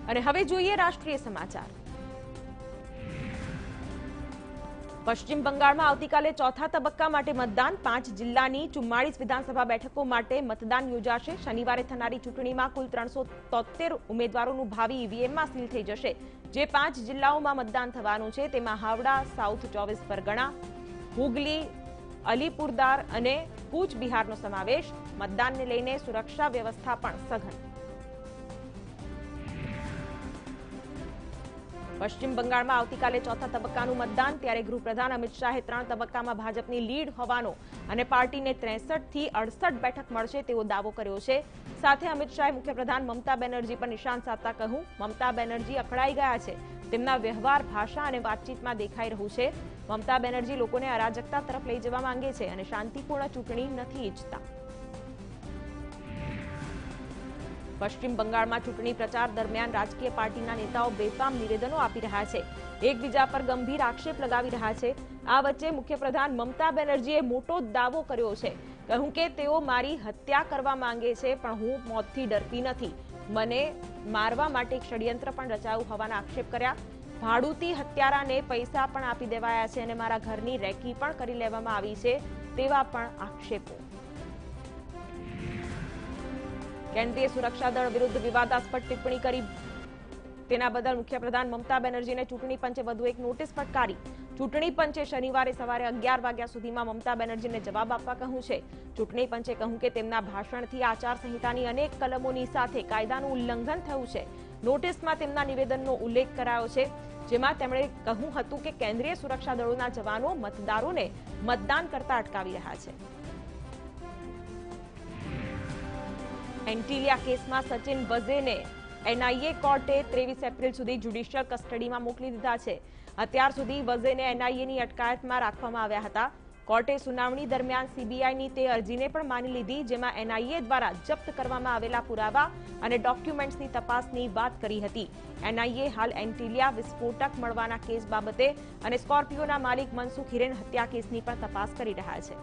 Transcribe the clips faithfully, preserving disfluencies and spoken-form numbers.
અને હવે જોઈએ રાષ્ટ્રીય સમાચાર। પશ્ચિમ બંગાળમાં આવતીકાલે ચોથા તબક્કા માટે મતદાન। પાંચ જિલ્લાની ચુમ્માળીસ વિધાનસભા બેઠકો માટે મતદાન યોજાશે। શનિવારે થનારી ચૂંટણીમાં કુલ ત્રણસો તોતેર ઉમેદવારોનું ભાવિ ઈવીએમમાં સીલ થઈ જશે। જે પાંચ જિલ્લાઓમાં મતદાન થવાનું છે તેમાં હાવડા, સાઉથ ચોવીસ પરગણા, હુગલી, અલીપુરદાર અને કૂચ બિહારનો સમાવેશ। મતદાનને લઈને સુરક્ષા વ્યવસ્થા પણ સઘન। પશ્ચિમ બંગાળમાં આવતીકાલે ચોથા તબક્કાનું મતદાન। ત્યારે ગૃહપ્રધાન અમિત શાહે ત્રણ તબક્કામાં ભાજપની લીડ હોવાનો અને પાર્ટીને ત્રેસઠ થી અડસઠ બેઠક મળશે તેવો દાવો કર્યો છે। સાથે અમિત શાહે મુખ્યપ્રધાન મમતા બેનર્જી પર નિશાન સાધતા કહ્યું, મમતા બેનર્જી અકળાઈ ગયા છે। તેમના વ્યવહાર, ભાષા અને વાતચીતમાં દેખાઈ રહ્યું છે। મમતા બેનર્જી લોકોને અરાજકતા તરફ લઈ જવા માંગે છે અને શાંતિપૂર્ણ ચૂંટણી નથી ઈચ્છતા। પશ્ચિમ બંગાળમાં ચૂંટણી પ્રચાર દરમિયાન રાજકીય પાર્ટીના નેતાઓ બેફામ નિવેદનો આપી રહ્યા છે, એકબીજા પર ગંભીર આક્ષેપ લગાવી રહ્યા છે। આ વચ્ચે મુખ્યપ્રધાન મમતા બેનર્જીએ મોટો દાવો કર્યો છે। કહ્યું કે તેઓ મારી હત્યા કરવા માંગે છે, પણ હું મોતથી ડરતી નથી। મને મારવા માટે એક ષડયંત્ર પણ રચાયું હોવાના આક્ષેપ કર્યા। ભાડુતી હત્યારાને પૈસા પણ આપી દેવાયા છે અને મારા ઘરની રેકી પણ કરી લેવામાં આવી છે તેવા પણ આક્ષેપો। કેન્દ્રીય સુરક્ષા દળ વિરુદ્ધ વિવાદાસ્પદ ટિપ્પણી કરી તેના બદલ મુખ્યપ્રધાન મમતા બેનર્જીને ચૂંટણી પંચે વધુ એક નોટિસ ફટકારી। ચૂંટણી પંચે શનિવારે સવારે અગિયાર વાગ્યા સુધીમાં મમતા બેનર્જીને જવાબ આપવા કહ્યું છે। ચૂંટણી પંચે કહ્યું કે તેમના ભાષણથી આચાર સંહિતાની અનેક કલમોની સાથે કાયદાનું ઉલ્લંઘન થયું છે। નોટિસમાં તેમના નિવેદનનો ઉલ્લેખ કરાયો છે, જેમાં તેમણે કહ્યું હતું કે કેન્દ્રીય સુરક્ષા દળોના જવાનો મતદારોને મતદાન કરતા અટકાવી રહ્યા છે। એન્ટિલિયા કેસમાં સચિન વઝેને એનઆઈએ કોર્ટે ત્રેવીસ એપ્રિલ સુધી જ્યુડિશિયલ કસ્ટડીમાં મોકલી દીધા છે। અત્યાર સુધી વઝેને એનઆઈએની અટકાયતમાં રાખવામાં આવ્યા હતા। કોર્ટે સુનાવણી દરમિયાન સીબીઆઈની તે અરજીને પણ માની લીધી, જેમાં એનઆઈએ દ્વારા જપ્ત કરવામાં આવેલા પુરાવા અને ડોક્યુમેન્ટ્સની તપાસની વાત કરી હતી। એનઆઈએ હાલ એન્ટિલિયા વિસ્ફોટક મળવાના કેસ બાબતે અને સ્કોર્પિયોના માલિક મનસુખ હિરેન હત્યા કેસની પણ તપાસ કરી રહ્યા છે।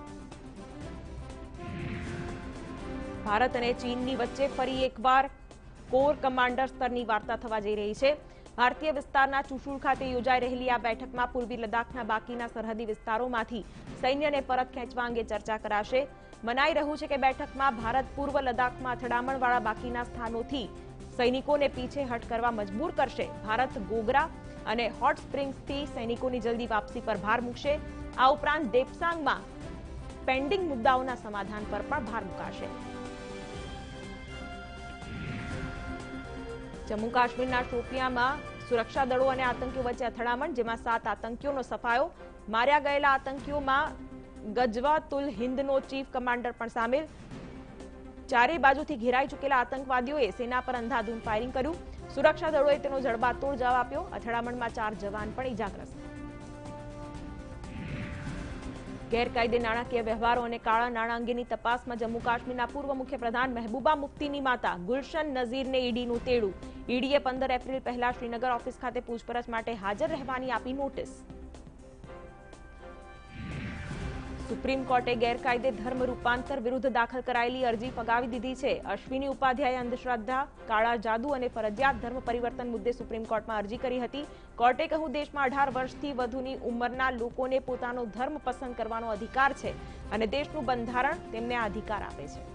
ભારત અને ચીનની વચ્ચે ફરી એકવાર કોર કમાન્ડર સ્તરની વાર્તા થવા જઈ રહી છે। ભારતીય વિસ્તારના ચુશુલ ખાતે યોજાઈ રહેલી આ બેઠકમાં પૂર્વી લદ્દાખના બાકીના સરહદી વિસ્તારોમાંથી સૈન્યને પરત ખેંચવા અંગે ચર્ચા કરાશે। મનાઈ રહ્યું છે કે બેઠકમાં ભારત પૂર્વ લદ્દાખમાં અથડામણવાળા બાકીના સ્થાનોથી સૈનિકોને પીછેહટ કરવા મજબૂર કરશે। ભારત ગોગરા અને હોટ સ્પ્રિંગ્સથી સૈનિકોની જલ્દી વાપસી પર ભાર મૂકશે। આ ઉપરાંત દેપસાંગમાં પેન્ડિંગ મુદ્દાઓના સમાધાન પર પણ ભાર મૂકાશે। જમ્મુ કાશ્મીરના શોપિયામાં સુરક્ષા દળો અને આતંકીઓ વચ્ચે અથડામણ, જેમાં સાત આતંકીઓનો સફાયો। માર્યા ગયેલા આતંકીઓમાં ગજવાતુલ હિન્દનો ચીફ કમાન્ડર પણ સામેલ। ચારે બાજુથી ઘેરાઈ ચૂકેલા આતંકવાદીઓએ સેના પર અંધાધૂંધ ફાયરિંગ કર્યું। સુરક્ષા દળોએ તેનો જડબાતોડ જવાબ આપ્યો। અથડામણમાં ચાર જવાન પણ ઇજાગ્રસ્ત। ગેરકાયદે નાણાકીય વ્યવહારો અને કાળા નાણાં અંગેની તપાસમાં જમ્મુ કાશ્મીરના પૂર્વ મુખ્યપ્રધાન મહેબૂબા મુફ્તીની માતા ગુલશન નઝીરને ઈડીનું તેડું। ઈડીએ પંદર એપ્રિલ પહેલા શ્રીનગર ઓફિસ ખાતે પૂછપરછ માટે હાજર રહેવાની આપી નોટિસ। સુપ્રીમ કોર્ટે ગેરકાયદે ધર્મ રૂપાંતર વિરુદ્ધ દાખલ કરાયેલી અરજી ફગાવી દીધી છે। અશ્વિની ઉપાધ્યાયે અંધશ્રદ્ધા, કાળા જાદુ અને ફરજિયાત ધર્મ પરિવર્તન મુદ્દે સુપ્રીમ કોર્ટમાં અરજી કરી હતી। કોર્ટે કહ્યું, દેશમાં અઢાર વર્ષથી વધુની ઉંમરના લોકોને પોતાનો ધર્મ પસંદ કરવાનો અધિકાર છે અને દેશનું બંધારણ તેમને આ અધિકાર આપે છે।